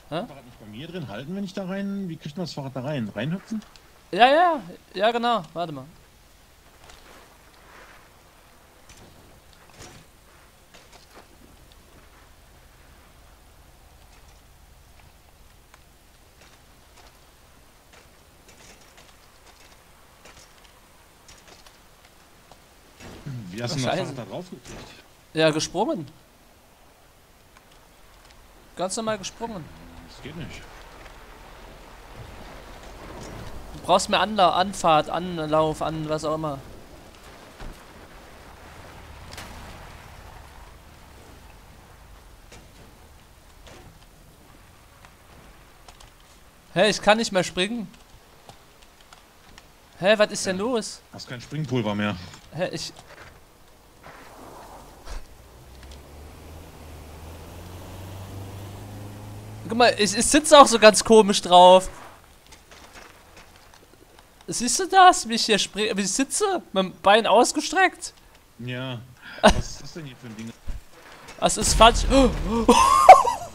Hä? Fahrrad nicht bei mir drin halten, wenn ich da rein. Wie kriegt man das Fahrrad da rein? Reinhüpfen? Ja, ja, ja, genau. Warte mal. Wie hast Ach, du das scheiße. Fahrrad da drauf gekriegt? Ja, gesprungen. Ganz normal gesprungen. Das geht nicht. Du brauchst mehr Anfahrt, Anlauf, was auch immer. Hä, ich kann nicht mehr springen. Hä, was ist denn los? Hast kein Springpulver mehr. Hä, ich... Guck mal, ich sitze auch so ganz komisch drauf. Siehst du das? Wie ich hier wie ich sitze? Mit dem Bein ausgestreckt? Ja. Was ist das denn hier für ein Ding? Das ist falsch.